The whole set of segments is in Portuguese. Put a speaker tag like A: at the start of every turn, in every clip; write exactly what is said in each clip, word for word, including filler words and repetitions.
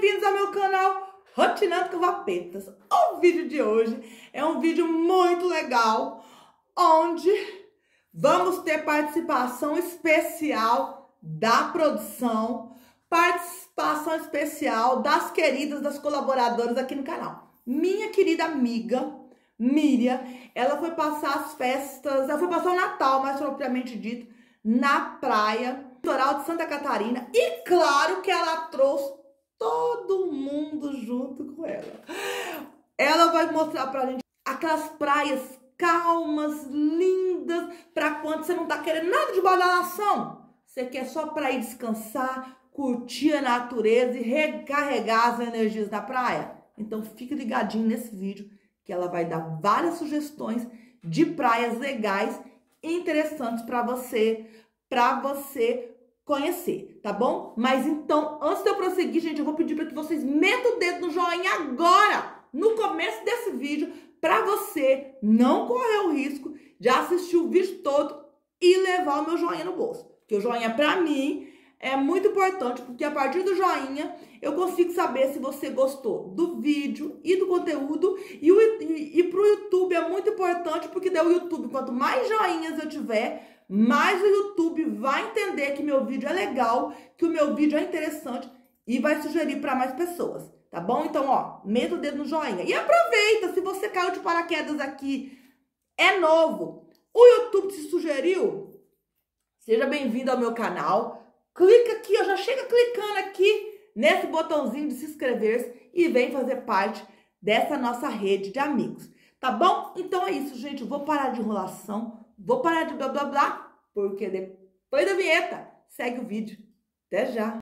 A: bem-vindos ao meu canal Rotinando com Vapetas. O vídeo de hoje é um vídeo muito legal, onde vamos ter participação especial da produção, participação especial das queridas, das colaboradoras aqui no canal. Minha querida amiga Miriam, ela foi passar as festas, ela foi passar o Natal, mais propriamente dito, na praia, litoral de Santa Catarina, e claro que ela trouxe todo mundo junto com ela. Ela vai mostrar pra gente aquelas praias calmas, lindas, pra quando você não tá querendo nada de badalação, você quer só pra ir descansar, curtir a natureza e recarregar as energias da praia. Então fique ligadinho nesse vídeo, que ela vai dar várias sugestões de praias legais e interessantes para você, para você conhecer, tá bom? Mas então, antes de eu prosseguir, gente, eu vou pedir para que vocês metam o dedo no joinha agora, no começo desse vídeo, para você não correr o risco de assistir o vídeo todo e levar o meu joinha no bolso. Porque o joinha, para mim, é muito importante, porque a partir do joinha eu consigo saber se você gostou do vídeo e do conteúdo. E, o, e, e pro YouTube é muito importante, porque daí o YouTube, quanto mais joinhas eu tiver, mais o YouTube vai entender que meu vídeo é legal, que o meu vídeo é interessante e vai sugerir para mais pessoas, tá bom? Então, ó, meta o dedo no joinha. E aproveita, se você caiu de paraquedas aqui, é novo, o YouTube te sugeriu, seja bem-vindo ao meu canal. Clica aqui, ó, já chega clicando aqui nesse botãozinho de se inscrever e vem fazer parte dessa nossa rede de amigos, tá bom? Então é isso, gente, eu vou parar de enrolação, vou parar de blá blá blá, porque depois da vinheta segue o vídeo. Até já!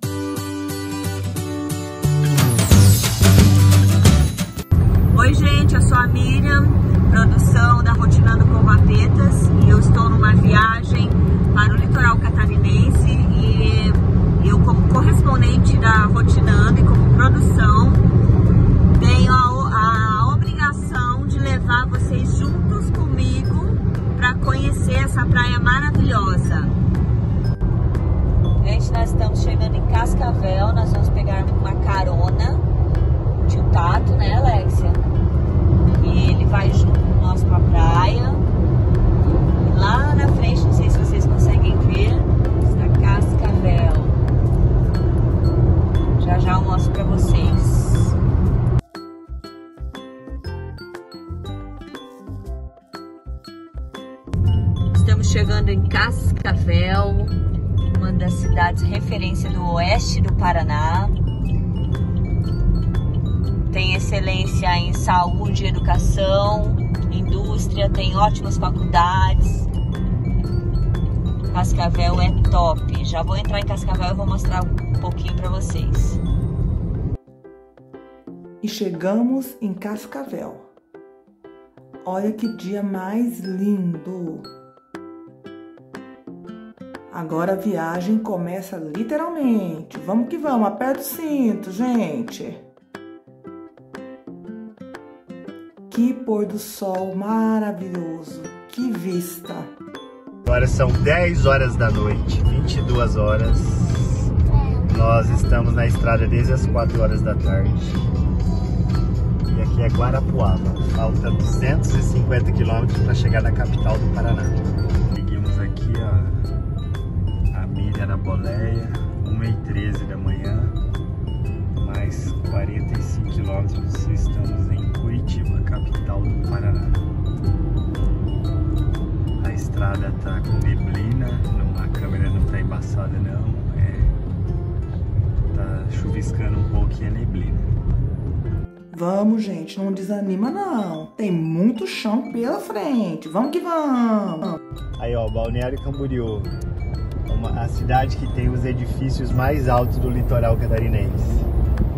B: Oi, gente, eu sou a Miriam, produção da Rotinando com Vapetas, e eu estou numa viagem para o litoral catarinense e eu, como correspondente da Rotinando e como produção, tenho a, a obrigação de levar vocês juntos comigo para conhecer essa praia maravilhosa. Gente, nós estamos chegando em Cascavel, nós vamos pegar uma carona de um Tato, né, Alexia? E ele vai junto com nós para a praia. E lá na frente, não sei se vocês conseguem ver, está Cascavel. Já já eu mostro para vocês. Estamos chegando em Cascavel, uma das cidades referência do oeste do Paraná. Tem excelência em saúde, educação, indústria, tem ótimas faculdades. Cascavel é top. Já vou entrar em Cascavel e vou mostrar um pouquinho para vocês.
A: E chegamos em Cascavel. Olha que dia mais lindo! Agora a viagem começa literalmente. Vamos que vamos, aperta o cinto, gente! Que pôr do sol maravilhoso, que vista!
C: Agora são dez horas da noite, vinte e duas horas. Nós estamos na estrada desde as quatro horas da tarde. E aqui é Guarapuava. Falta duzentos e cinquenta quilômetros para chegar na capital do Paraná. Seguimos aqui, ó, a Miriam na boleia, uma e treze da manhã. Mais quarenta e cinco quilômetros e estamos em Curitiba, capital do Paraná. A estrada tá com neblina, não, a câmera não tá embaçada não, é, tá chuviscando um pouquinho a neblina.
A: Vamos, gente, não desanima não, tem muito chão pela frente, vamos que vamos!
C: Aí ó, Balneário Camboriú, uma, a cidade que tem os edifícios mais altos do litoral catarinense.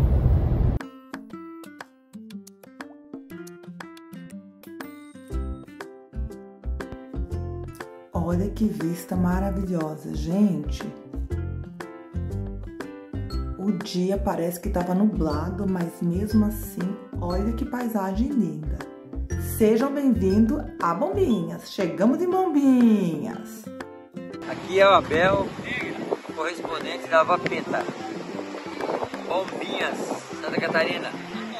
A: Olha que vista maravilhosa, gente. O dia parece que estava nublado, mas mesmo assim, olha que paisagem linda. Sejam bem-vindos a Bombinhas. Chegamos em Bombinhas.
B: Aqui é o Abel, correspondente da Vapeta. Bombinhas, Santa Catarina.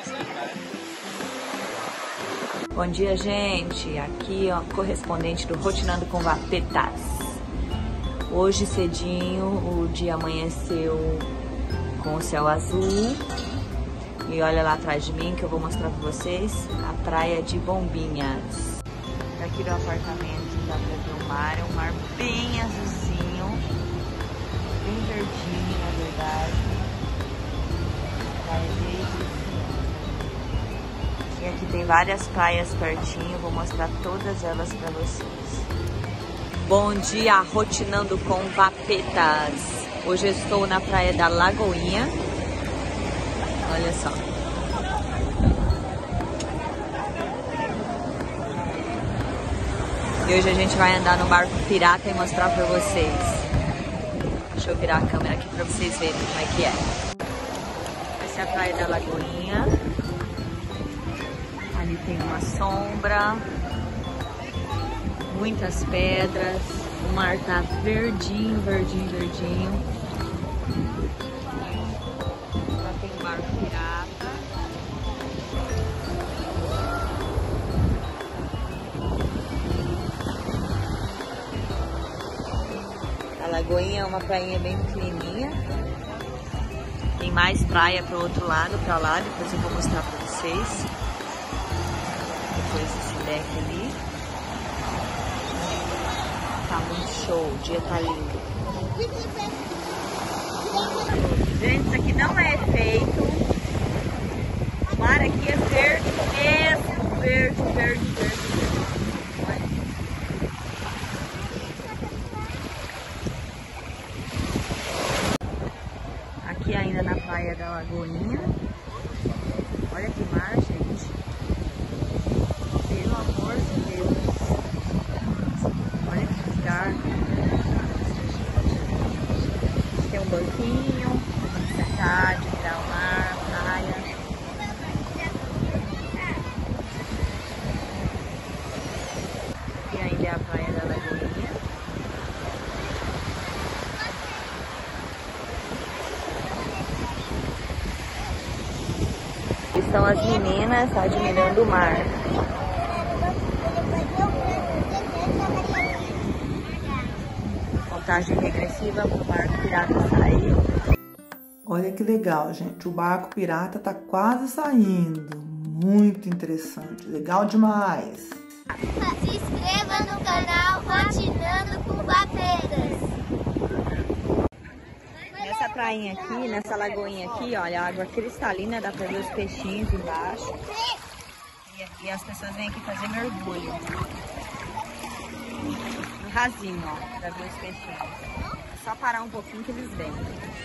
B: Bom dia, gente. Aqui, ó, correspondente do Rotinando com Vapetas. Hoje cedinho o dia amanheceu com o céu azul. E olha lá atrás de mim que eu vou mostrar pra vocês a praia de Bombinhas. Aqui do apartamento dá pra ver o mar, é um mar bem azulzinho, bem verdinho na verdade. Praia de... E aqui tem várias praias pertinho, vou mostrar todas elas pra vocês. Bom dia, Rotinando com Vapetas. Hoje eu estou na praia da Lagoinha. Olha só. E hoje a gente vai andar no barco pirata e mostrar pra vocês. Deixa eu virar a câmera aqui pra vocês verem como é que é. Essa é a praia da Lagoinha. Ali tem uma sombra, muitas pedras, o mar tá verdinho, verdinho, verdinho. Lá tem o barco pirata. A Lagoinha é uma prainha bem pequenininha. Tem mais praia pro outro lado, pra lá, depois eu vou mostrar pra vocês. Depois esse deck ali. Tá muito show, o dia tá lindo. Gente, isso aqui não é efeito. O mar aqui é verde mesmo, verde, verde, verde, verde. Olha. Aqui ainda na praia da Lagoinha. Olha que mar, gente. Pelo amor de Deus. Olha que lugar. Tem um banquinho, sentar, de virar o mar, praia. E ainda é a praia da Lagoinha. Estão as meninas admirando o mar. Contagem regressiva para o barco pirata sair.
A: Olha que legal, gente. O barco pirata tá quase saindo. Muito interessante. Legal demais.
D: Se inscreva no canal Rotinando com Vapetas.
B: Nessa prainha aqui, nessa lagoinha aqui, olha, a água cristalina, dá pra ver os peixinhos embaixo. E, e as pessoas vêm aqui fazer mergulho. No rasinho, ó, pra ver os peixinhos. É só parar um pouquinho que eles vêm.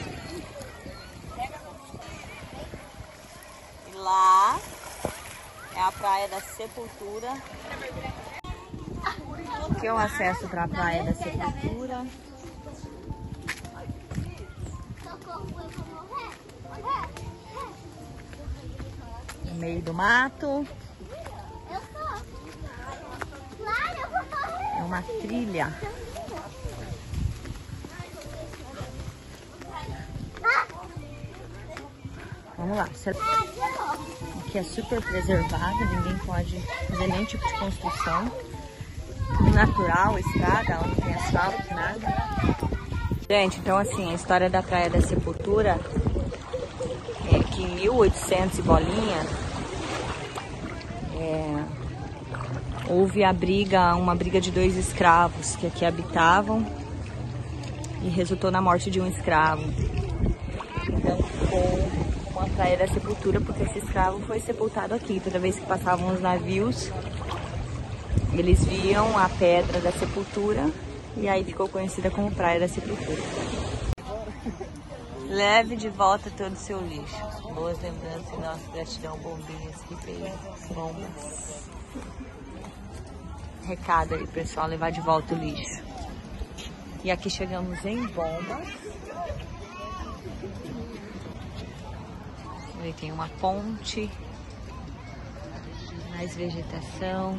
B: E lá é a praia da Sepultura. Aqui é o acesso para a praia da Sepultura. No meio do mato. É uma trilha. Vamos lá. Aqui é super preservado, ninguém pode fazer nenhum tipo de construção. Tudo natural, estrada, onde tem asfalto, nada. Gente, então assim, a história da Praia da Sepultura é que em mil e oitocentos e bolinha é, houve a briga, uma briga de dois escravos que aqui habitavam e resultou na morte de um escravo. Então ficou uma Praia da Sepultura porque esse escravo foi sepultado aqui. Toda vez que passavam os navios, eles viam a pedra da sepultura e aí ficou conhecida como Praia da Sepultura. Leve de volta todo o seu lixo. Boas lembranças e nossa gratidão, Bombinhas, que fez bombas. Recado aí, pessoal, levar de volta o lixo. E aqui chegamos em Bombas. Ali tem uma ponte, mais vegetação.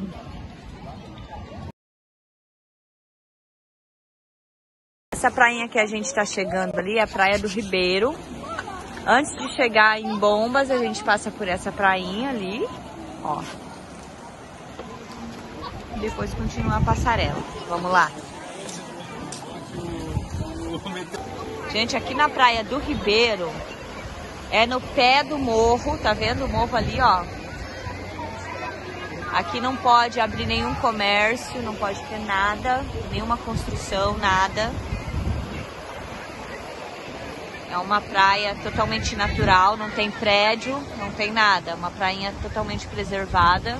B: Essa prainha que a gente está chegando ali é a Praia do Ribeiro. Antes de chegar em Bombas, a gente passa por essa prainha ali, ó. E depois continua a passarela. Vamos lá. Gente, aqui na praia do Ribeiro, é no pé do morro, tá vendo o morro ali, ó? Aqui não pode abrir nenhum comércio, não pode ter nada, nenhuma construção, nada. É uma praia totalmente natural, não tem prédio, não tem nada. Uma prainha totalmente preservada.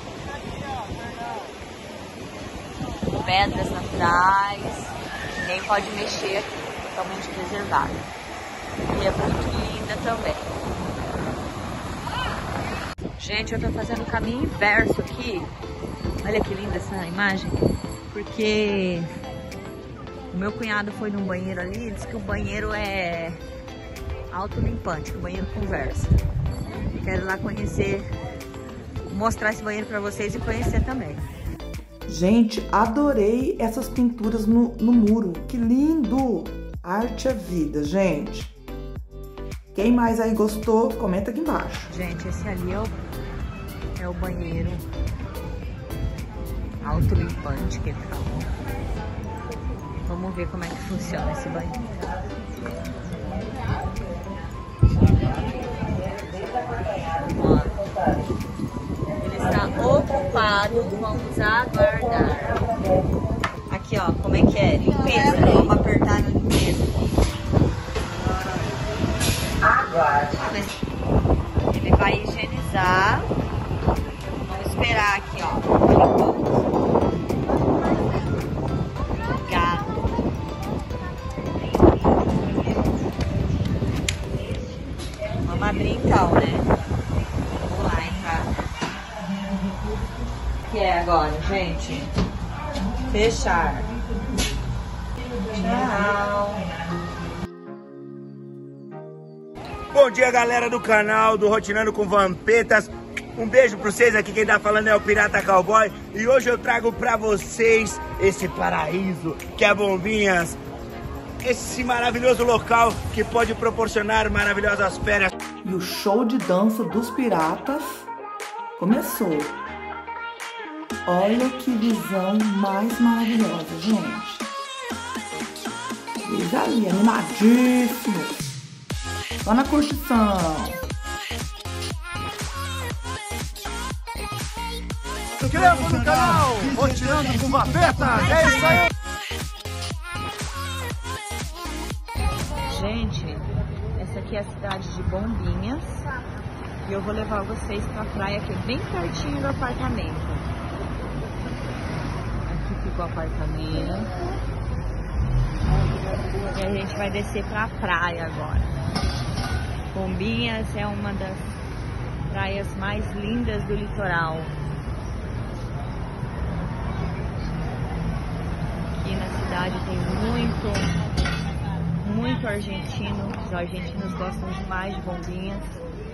B: Pedras naturais, ninguém pode mexer aqui, totalmente preservada. E é muito linda também. Gente, eu tô fazendo o caminho inverso aqui. Olha que linda essa imagem. Porque o meu cunhado foi num banheiro ali e disse que o banheiro é autolimpante, que o banheiro conversa. Quero ir lá conhecer, mostrar esse banheiro pra vocês e conhecer também.
A: Gente, adorei essas pinturas no, no muro. Que lindo! Arte é vida, gente. Quem mais aí gostou, comenta aqui embaixo.
B: Gente, esse ali é o, é o banheiro autolimpante que ele falou. Vamos ver como é que funciona esse banheiro. Ó, ele está ocupado, vamos aguardar. Aqui, ó, como é que é? Limpeza, né? Vamos apertar na limpeza. Ele vai higienizar. Vamos esperar aqui, ó. Obrigado. Vamos abrir então, né? Vamos lá entrar. O que é agora, gente? Fechar. Tchau.
C: Bom dia, galera do canal do Rotinando com Vampetas. Um beijo pra vocês, aqui quem tá falando é o Pirata Cowboy. E hoje eu trago pra vocês esse paraíso que é Bombinhas. Esse maravilhoso local que pode proporcionar maravilhosas férias.
A: E o show de dança dos piratas começou. Olha que visão mais maravilhosa, gente. Eles ali, animadíssimos. Só na curtição.
C: Se inscreva no canal Rotinando com Vapetas. É isso aí.
B: Gente, essa aqui é a cidade de Bombinhas. E eu vou levar vocês pra praia que é bem pertinho do apartamento. Aqui fica o apartamento. E a gente vai descer pra praia agora. Bombinhas é uma das praias mais lindas do litoral. Aqui na cidade tem muito, muito argentino. Os argentinos gostam demais de Bombinhas.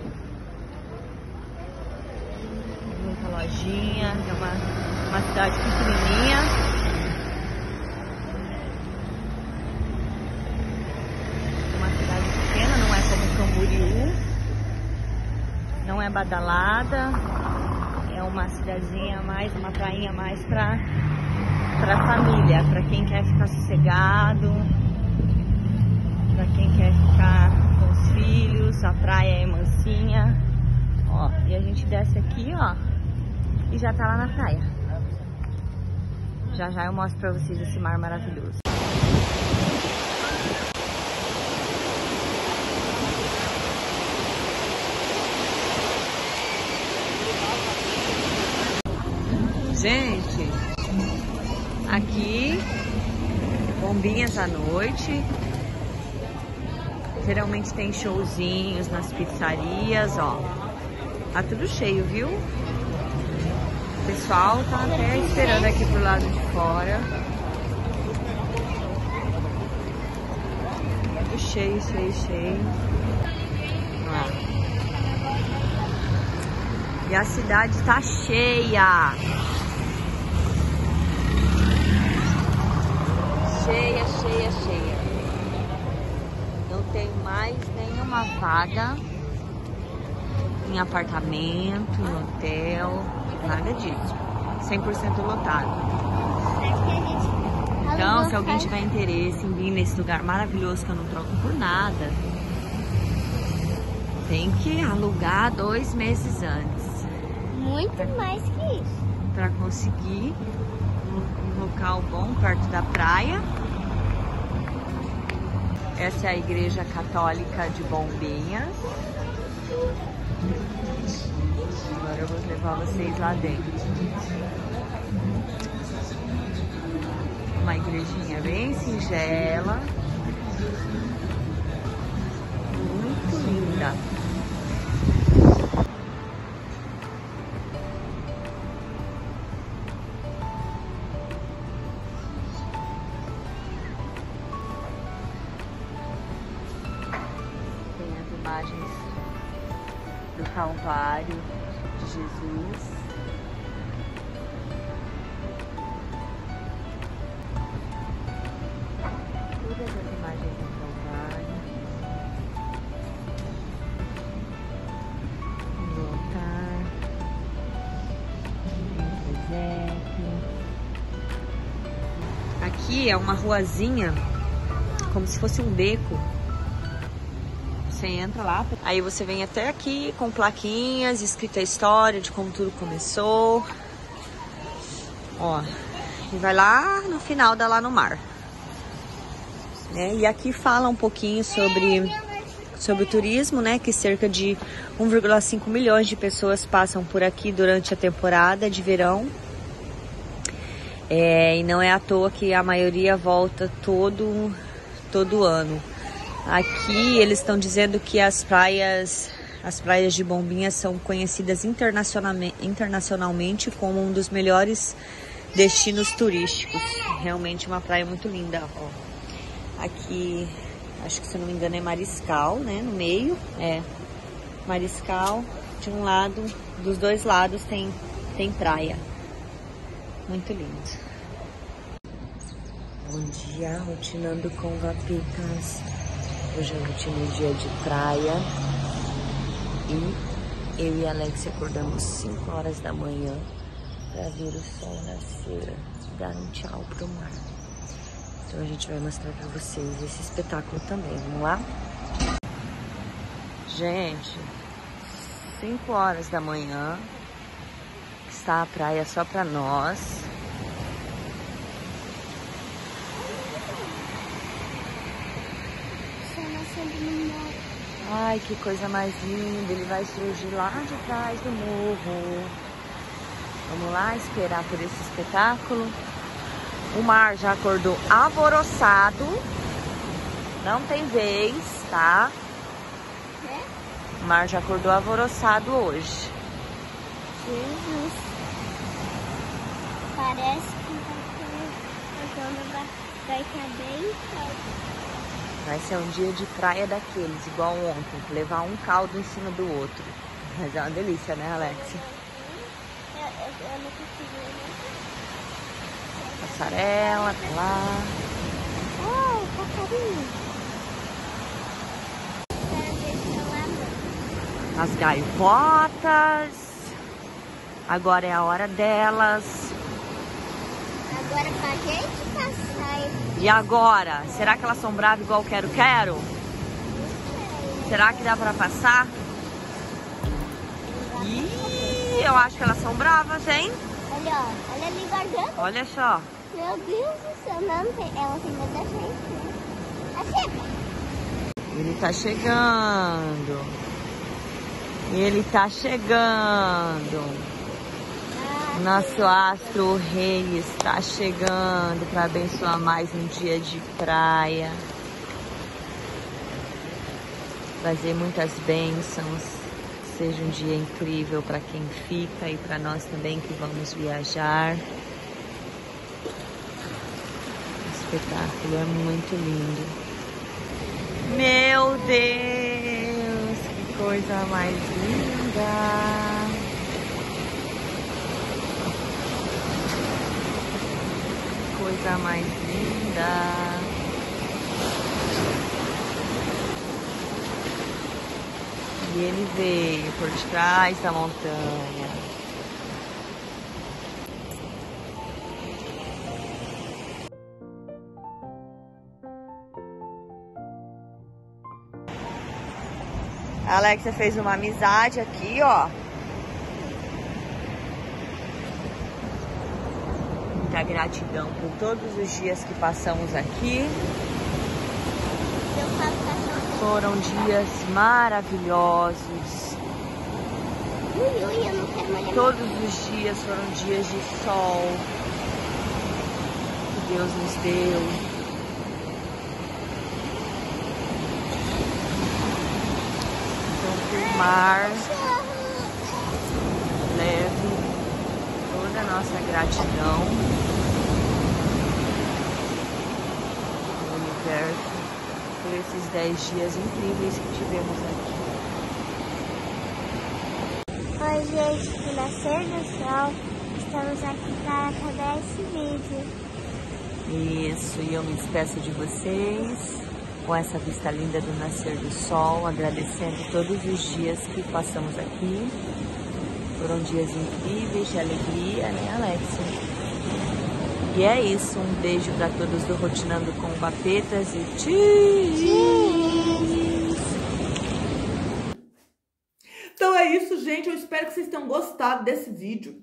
B: Muita lojinha, é uma, uma cidade pequenininha. Camboriú, não é badalada, é uma cidadezinha mais, uma prainha mais pra, pra família, pra quem quer ficar sossegado, pra quem quer ficar com os filhos, a praia é mansinha, ó, e a gente desce aqui, ó, e já tá lá na praia. Já já eu mostro pra vocês esse mar maravilhoso. Gente, aqui, Bombinhas à noite. Geralmente tem showzinhos nas pizzarias, ó. Tá tudo cheio, viu? O pessoal tá até esperando aqui pro lado de fora. Tudo cheio, cheio, cheio. Ó. E a cidade tá cheia. Cheia, cheia, cheia. Não tem mais nenhuma vaga em apartamento, em hotel, nada disso. cem por cento lotado. Então, se alguém tiver interesse em vir nesse lugar maravilhoso que eu não troco por nada, tem que alugar dois meses antes.
D: Muito mais que isso.
B: Para conseguir um local bom perto da praia. Essa é a Igreja Católica de Bombinhas. Agora eu vou levar vocês lá dentro. Uma igrejinha bem singela. Muito linda. Tem as imagens do Calvário de Jesus. Todas as imagens do Calvário. No altar. Tem o presépio. Aqui é uma ruazinha, como se fosse um beco. Você entra lá, aí você vem até aqui com plaquinhas, escrita a história de como tudo começou. Ó, e vai lá no final, dá lá no mar. Né? E aqui fala um pouquinho sobre, sobre o turismo, né? Que cerca de um vírgula cinco milhões de pessoas passam por aqui durante a temporada de verão. É, e não é à toa que a maioria volta todo, todo ano. Aqui eles estão dizendo que as praias, as praias de Bombinhas são conhecidas internacionalmente, internacionalmente como um dos melhores destinos turísticos. Realmente uma praia muito linda. Ó. Aqui, acho que se não me engano é Mariscal, né? No meio, é Mariscal. De um lado, dos dois lados tem, tem praia. Muito lindo. Bom dia, rotinando com Vapetas. Hoje é o último dia de praia e eu e a Alex acordamos cinco horas da manhã para ver o sol nascer, dar um tchau pro mar. Então a gente vai mostrar para vocês esse espetáculo também, vamos lá? Gente, cinco horas da manhã, está a praia só para nós. Ai, que coisa mais linda, ele vai surgir lá de trás do morro. Vamos lá esperar por esse espetáculo. O mar já acordou alvoroçado. Não tem vez, tá? O mar já acordou alvoroçado hoje.
D: Jesus. Parece que vai estar bem calmo.
B: Vai ser um dia de praia daqueles, igual ontem, levar um caldo em cima do outro. Mas é uma delícia, né, Alexia?
D: Eu, eu, eu não consigo.
B: Passarela, tá lá.
D: Oh, passarinho.
B: As gaivotas. Agora é a hora delas.
D: Agora pra gente passar.
B: E agora? Será que elas são bravas igual quero quero? Será que dá pra passar? Ih, eu acho que elas são bravas, hein?
D: Olha, ó, olha ali guardando.
B: Olha só.
D: Meu Deus do céu, não tem. Ela tem medo da gente. Assim.
B: Ele tá chegando. Ele tá chegando. Nosso astro rei está chegando para abençoar mais um dia de praia. Trazer muitas bênçãos. Seja um dia incrível para quem fica e para nós também que vamos viajar. O espetáculo é muito lindo. Meu Deus, que coisa mais linda! Coisa mais linda. E ele veio por trás da montanha. A Alexia fez uma amizade aqui, ó. Muita gratidão por todos os dias que passamos aqui. Foram dias maravilhosos.
D: Ui, ui, eu não quero mais.
B: Todos os dias foram dias de sol que Deus nos deu. Então, o mar leve toda a nossa gratidão ao universo por esses dez dias incríveis que tivemos aqui.
D: Oi, gente, do Nascer do Sol, estamos aqui para acabar esse vídeo.
B: Isso, e eu me despeço de vocês com essa vista linda do nascer do sol, agradecendo todos os dias que passamos aqui. Foram dias incríveis de alegria, né, Alexia? E é isso, um beijo para todos do Rotinando com Vapetas e cheese!
A: Então é isso, gente. Eu espero que vocês tenham gostado desse vídeo.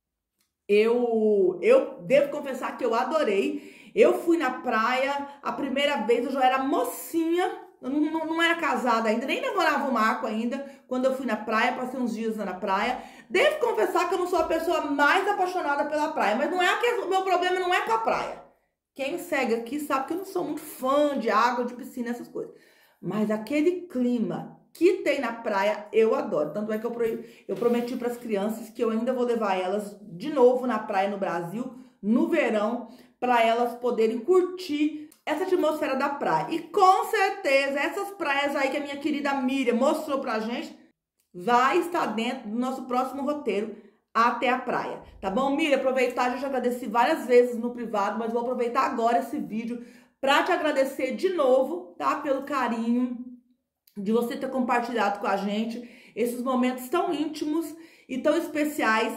A: Eu, eu devo confessar que eu adorei. Eu fui na praia, a primeira vez eu já era mocinha, eu não, não, não era casada ainda, nem namorava o Marco ainda, quando eu fui na praia, passei uns dias na praia. Devo confessar que eu não sou a pessoa mais apaixonada pela praia, mas não é que o meu problema não é com a praia. Quem segue aqui sabe que eu não sou muito fã de água, de piscina, essas coisas. Mas aquele clima que tem na praia, eu adoro. Tanto é que eu, pro, eu prometi para as crianças que eu ainda vou levar elas de novo na praia no Brasil, no verão, para elas poderem curtir essa atmosfera da praia. E com certeza, essas praias aí que a minha querida Miriam mostrou pra gente, vai estar dentro do nosso próximo roteiro até a praia. Tá bom, Miriam? Aproveitar, já te agradeci várias vezes no privado, mas vou aproveitar agora esse vídeo para te agradecer de novo, tá? Pelo carinho de você ter compartilhado com a gente esses momentos tão íntimos e tão especiais,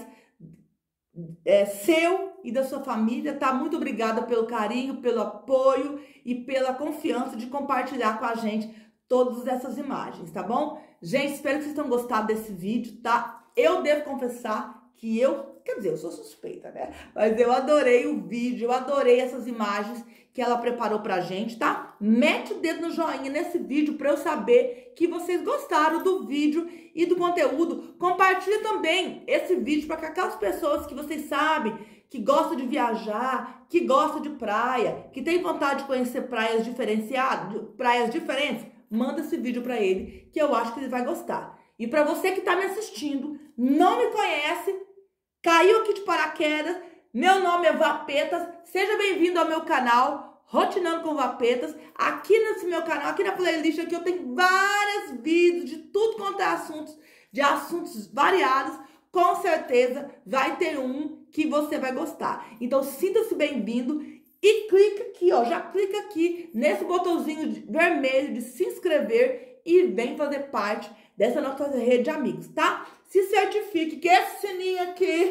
A: é, seu e da sua família, tá? Muito obrigada pelo carinho, pelo apoio e pela confiança de compartilhar com a gente todas essas imagens, tá bom? Gente, espero que vocês tenham gostado desse vídeo, tá? Eu devo confessar que eu, quer dizer, eu sou suspeita, né? Mas eu adorei o vídeo, eu adorei essas imagens que ela preparou pra gente, tá? Mete o dedo no joinha nesse vídeo pra eu saber que vocês gostaram do vídeo e do conteúdo. Compartilhe também esse vídeo para aquelas pessoas que vocês sabem que gostam de viajar, que gostam de praia, que tem vontade de conhecer praias diferenciadas, praias diferentes. Manda esse vídeo para ele, que eu acho que ele vai gostar. E para você que tá me assistindo, não me conhece, caiu aqui de paraquedas, meu nome é Vapetas, seja bem-vindo ao meu canal, Rotinando com Vapetas. Aqui nesse meu canal, aqui na playlist aqui eu tenho vários vídeos de tudo quanto é assuntos, de assuntos variados. Com certeza vai ter um que você vai gostar. Então sinta-se bem-vindo e clica aqui, ó, já clica aqui nesse botãozinho de, vermelho de se inscrever e vem fazer parte dessa nossa rede de amigos, tá? Se certifique que esse sininho aqui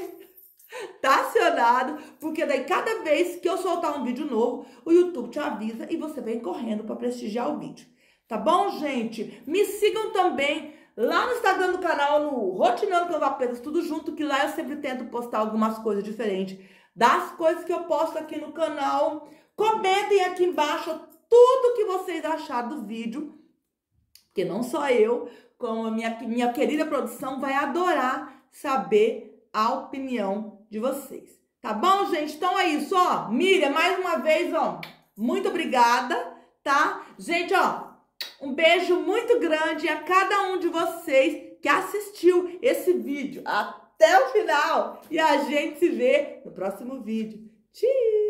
A: tá acionado, porque daí cada vez que eu soltar um vídeo novo, o YouTube te avisa e você vem correndo para prestigiar o vídeo. Tá bom, gente? Me sigam também lá no Instagram do canal, no Rotinando com Vapetas, tudo junto, que lá eu sempre tento postar algumas coisas diferentes das coisas que eu posto aqui no canal. Comentem aqui embaixo tudo que vocês acharam do vídeo, porque não só eu, como a minha, minha querida produção vai adorar saber a opinião de vocês. Tá bom, gente? Então é isso, ó. Miriam, mais uma vez, ó, muito obrigada, tá? Gente, ó, um beijo muito grande a cada um de vocês que assistiu esse vídeo até o final. E a gente se vê no próximo vídeo. Tchau!